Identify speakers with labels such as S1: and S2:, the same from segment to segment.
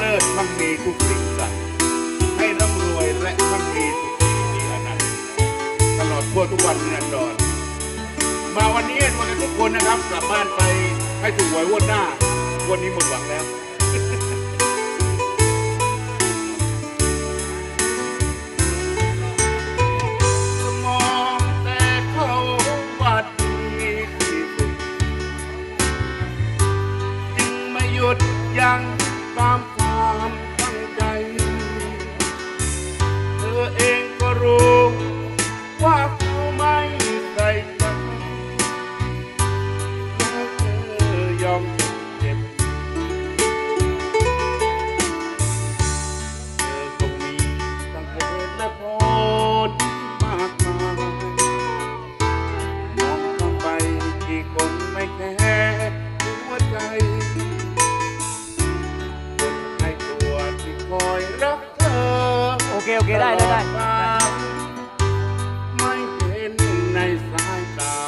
S1: ลิศมั่งมีทุกสิ่งสัตว์ให้ร่ำรวยและมั่งมีสุขีมีอนันต์ตลอดทั่วทุกวันนิรันดรมาวันนี้มากันทุกคนนะครับกลับบ้านไปให้ถูกหวยวันหน้าวันนี้หมดหวังแล้วมองแต่เขาวัดดีที่สุดจึงไม่หยุดยั้งตามความตั้งใจเธอเองก็รู้ว่าเขาไม่ใส่ใจแล้วเธอยอมเจ็บเธอคงมีตั้งเหตุและผลมากมายมองเข้าไปกี่คนไม่แคร์หัวใจคอยรักเธอ
S2: โอเคได้
S1: ไม่เห็นในสายตา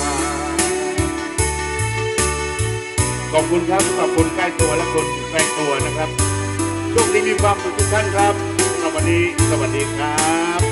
S1: ขอบคุณครับขอบคุณใกล้ตัวและคนแฝงตัวนะครับโชคดีมีความสุขทุกท่านครับวันนี้สวัสดีครับ